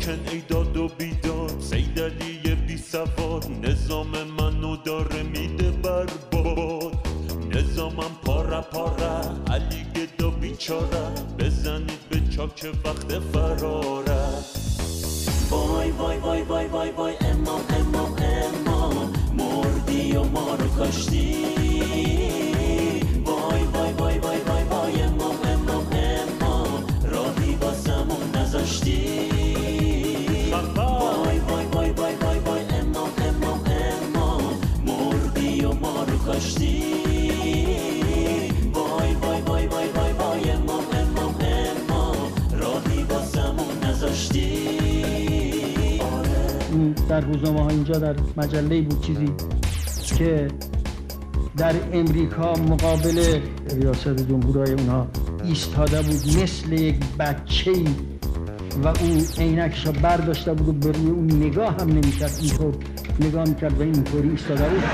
ساکن ای داد و بیداد، سیدعلی بی سواد نظام منو داره میده برباد. نظامم پاره پاره، علی گدا بیچاره، بزنید به چاک وقت فراره. وای وای وای وای وای وای امام امام امام، مردی و ما رو کاشتی. وای وای وای وای وای وای امام امام امام، راهی واسمون نذاشتی. وای وای وای وای وای وای امام امام امام، مردی و ما رو کاشتی. وای وای وای وای وای وای امام امام امام، راهی واسمون نذاشتی. در روزنامه ها اینجا در مجله بود چیزی که در امریکا مقابل ریاست جمهورای اونها ایستاده بود مثل یک بچه‌ای و او عینکشو برداشته بود و به روی اون نگاه هم نمی‌کرد، اینطور نگاه می‌کرد و اینطوری ایستاده بود.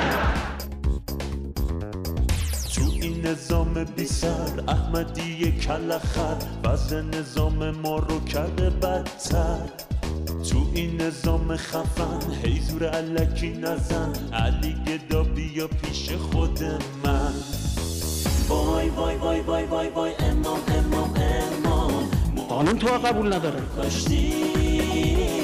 تو این نظام بی سر احمدی کلخر، وضع نظام ما رو کرده بدتر. تو این نظام خفن هی زور الکی نزن، علی گدا بیا پیش خود من. وای وای وای وای وای وای امام امام امام، قانون تو قبول نداره. کاشتی.